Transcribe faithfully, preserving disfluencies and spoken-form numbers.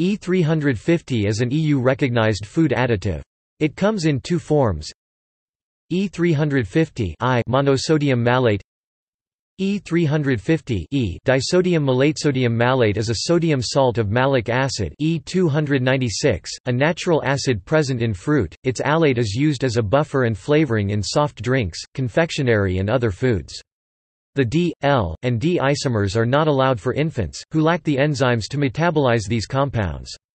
E three fifty is an E U-recognized food additive. It comes in two forms: E three fifty I monosodium malate, E three fifty E disodium malate. Sodium malate is a sodium salt of malic acid E two ninety-six, a natural acid present in fruit. Its alate is used as a buffer and flavoring in soft drinks, confectionery and other foods. The D, L, and D isomers are not allowed for infants, who lack the enzymes to metabolize these compounds.